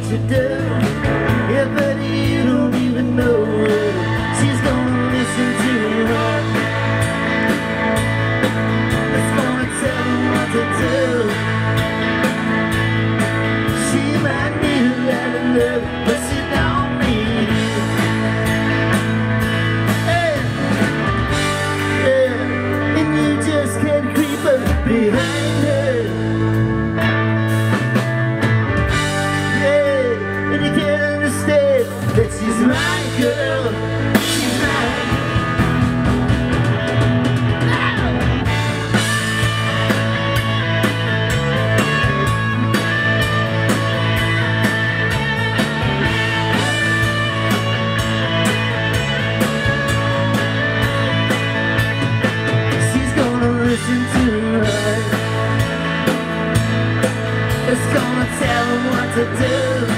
you do. Yeah, but you don't even know it. She's gonna listen to her. It's gonna tell her what to do. She might need a lot of love, but she don't need you. Hey, yeah, and you just can't creep up behind her. Yeah, and you can't understand that she's my girl. She's mine. Listen to her. It's gonna tell him what to do.